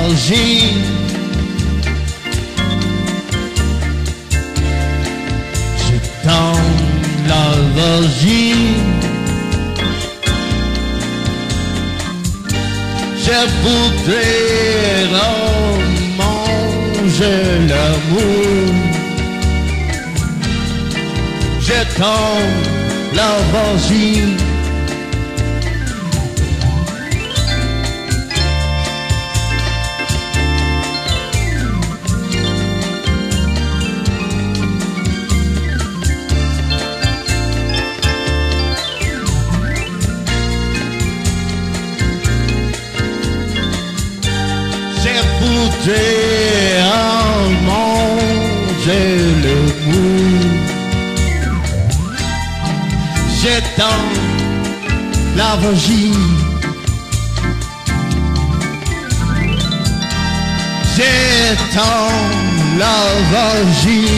vagine. Je tends la vagine. Je voudrais manger l'amour. Je tends la vagine. Je voudrais manger le mou. J'étends la vagine. J'étends la vagine.